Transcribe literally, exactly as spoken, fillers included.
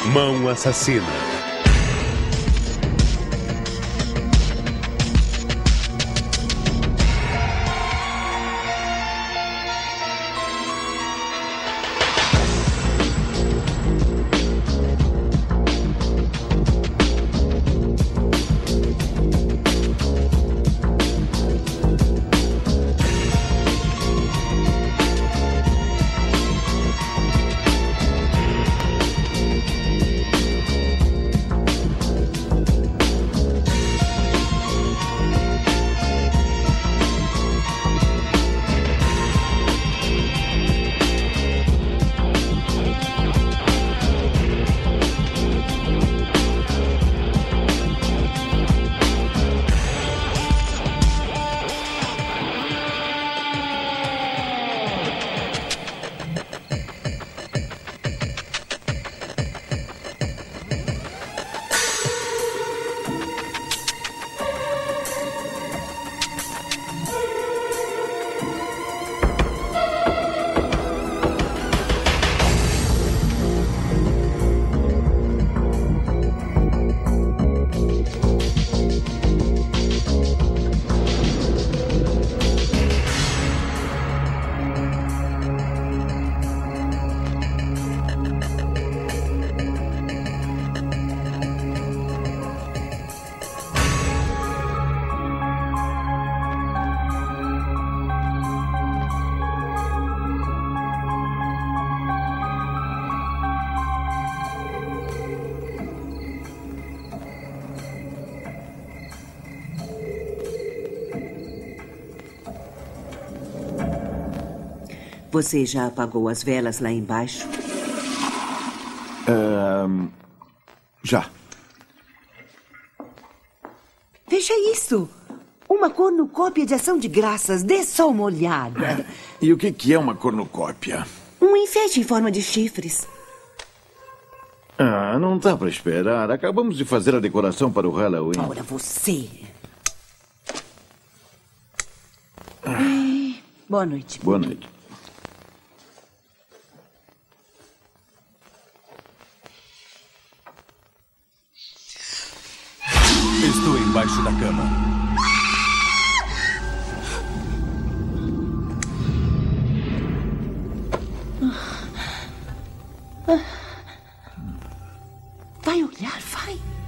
Mão Assassina. Você já apagou as velas lá embaixo? Um, já. Veja isso! Uma cornucópia de ação de graças. Dê só uma olhada. E o que que é uma cornucópia? Um enfeite em forma de chifres. Ah, não dá para esperar. Acabamos de fazer a decoração para o Halloween. Ora, você... Ah. Boa noite. Boa noite. Estou embaixo da cama. Vai olhar, vai.